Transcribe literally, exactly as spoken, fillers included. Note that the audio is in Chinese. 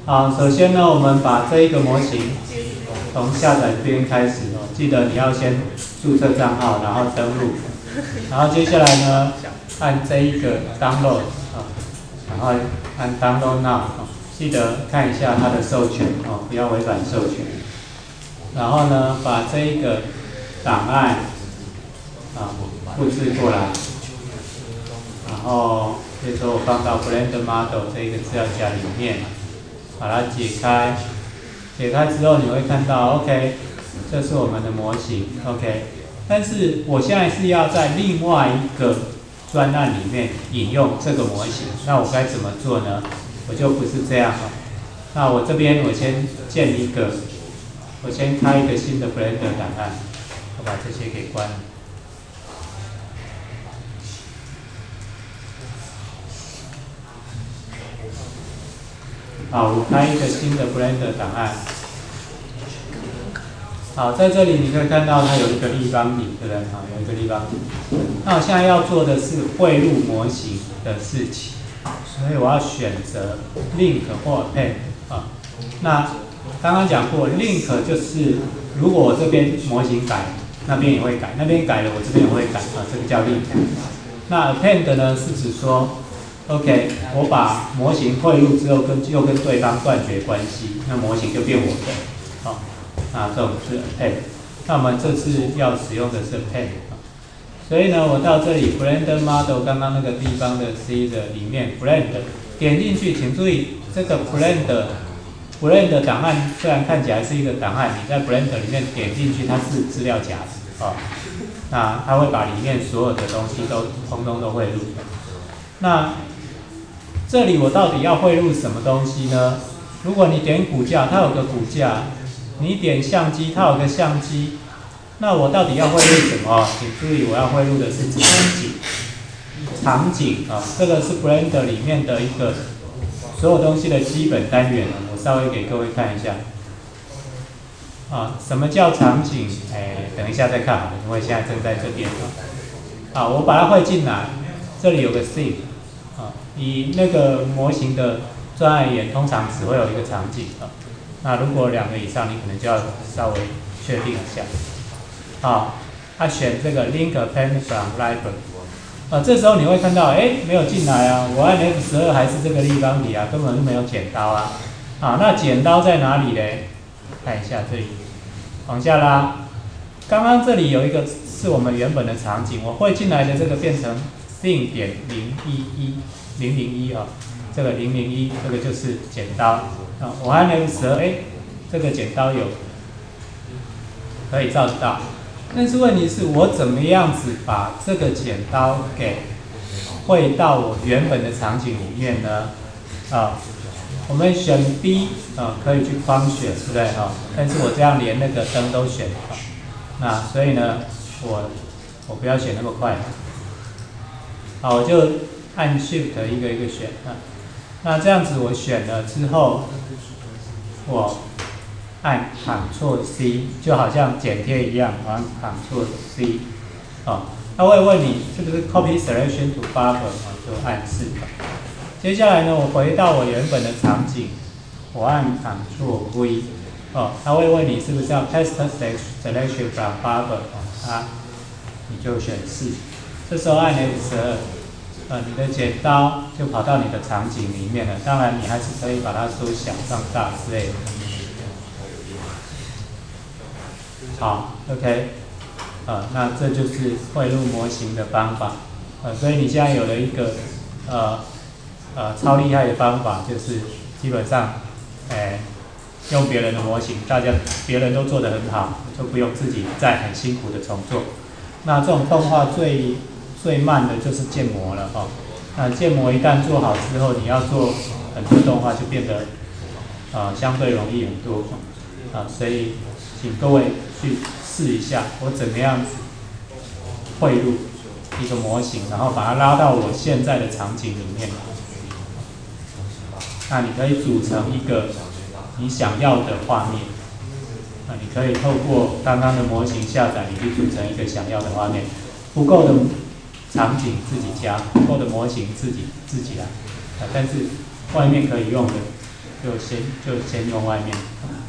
好，首先呢，我们把这一个模型从下载这边开始哦，记得你要先注册账号，然后登录，然后接下来呢，按这一个 download 啊，然后按 download now 啊，记得看一下它的授权哦，不要违反授权。然后呢，把这一个档案啊复制过来，然后比如说我放到 Blender Model 这一个资料夹里面。把它解开，解开之后你会看到 ，OK， 这是我们的模型 ，OK。但是我现在是要在另外一个专案里面引用这个模型，那我该怎么做呢？我就不是这样了。那我这边我先建一个，我先开一个新的 Blender 档案，我把这些给关了。好，我开一个新的 Blender 档案。好，在这里你可以看到它有一个立方体，对不对？好，有一个立方体。那我现在要做的是汇入模型的事情，所以我要选择 Link 或 Append 啊。那刚刚讲过 ，Link 就是如果我这边模型改，那边也会改；那边改了，我这边也会改啊，这个叫 Link。那 Append 呢，是指说 ，OK， 我把模型汇入之后跟又跟对方断绝关系，那模型就变我的，好、哦，那这种是 append。那我们这次要使用的是 append，、哦、所以呢，我到这里 Blender Model 刚刚那个地方的 C 的里面 Blender 点进去，请注意这个 Blender Blender 档案虽然看起来是一个档案，你在 Blender 里面点进去，它是资料夹子，哦，那它会把里面所有的东西都通通都汇入。那这里我到底要汇入什么东西呢？如果你点骨架，它有个骨架；你点相机，它有个相机。那我到底要汇入什么？请注意，我要汇入的是场景。场景啊，这个是 Blender 里面的一个所有东西的基本单元。我稍微给各位看一下。啊，什么叫场景？哎，等一下再看好了，因为现在正在这边。啊，我把它汇进来，这里有个 scene。啊，以那个模型的专案而言，通常只会有一个场景啊。那如果两个以上，你可能就要稍微确定一下。好，他、啊、选这个 Link Append from Library。啊，这时候你会看到，哎，没有进来啊，我按 F 十二还是这个立方体啊，根本就没有剪刀啊。啊，那剪刀在哪里嘞？看一下这里，往下拉。刚刚这里有一个是我们原本的场景，我汇进来的这个变成Scene 点零一一零零一啊，这个零零一这个就是剪刀啊。我按 F 十二，哎，这个剪刀有可以照得到，但是问题是我怎么样子把这个剪刀给汇到我原本的场景里面呢？啊，我们选 B 啊，可以去框选，对不对哈？但是我这样连那个灯都选啊，那所以呢，我我不要选那么快。好，我就按 Shift 一个一个选啊。那这样子我选了之后，我按 Ctrl C， 就好像剪贴一样，按 Ctrl C， 哦，它会问你是不是 Copy Selection to Buffer， 啊，就按是。接下来呢，我回到我原本的场景，我按 Ctrl V， 哦，它会问你是不是要 Paste Selection from Buffer， 哦，啊，你就选是。这时候按 F 十二，呃，你的剪刀就跑到你的场景里面了。当然，你还是可以把它缩小、放大之类的。好 ，OK， 呃，那这就是汇入模型的方法。呃，所以你现在有了一个呃呃超厉害的方法，就是基本上，哎，用别人的模型，大家别人都做得很好，就不用自己再很辛苦的重做。那这种动画最最慢的就是建模了哦。那建模一旦做好之后，你要做很多动画就变得呃相对容易很多啊，所以请各位去试一下，我怎么样子汇入一个模型，然后把它拉到我现在的场景里面。那你可以组成一个你想要的画面。那你可以透过刚刚的模型下载，你去组成一个想要的画面。不够的场景自己加，不够的模型自己自己来。啊，但是外面可以用的， 就先就先用外面。